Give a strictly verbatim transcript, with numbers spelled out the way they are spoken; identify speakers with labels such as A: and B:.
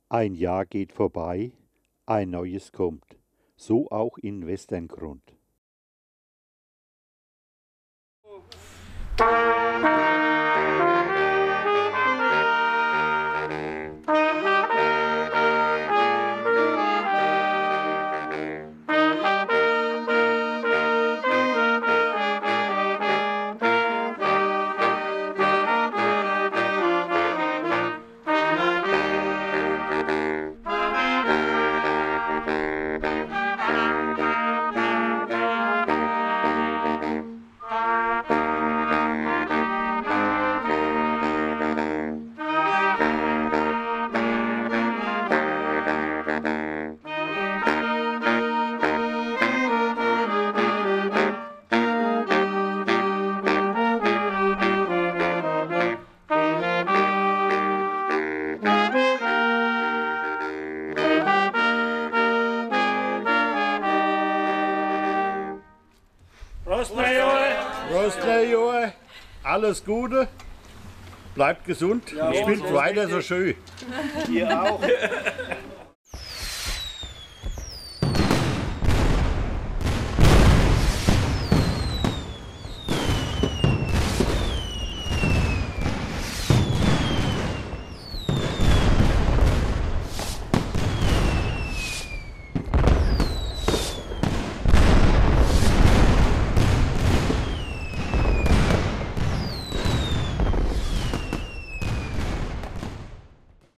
A: Ein Jahr geht vorbei, ein neues kommt. So auch in Westerngrund.
B: Prost, Junge!
C: Prost, Junge! Alles Gute, bleibt gesund,
B: Ja,
C: spielt
B: Prost.
C: weiter so schön.
B: Ihr auch.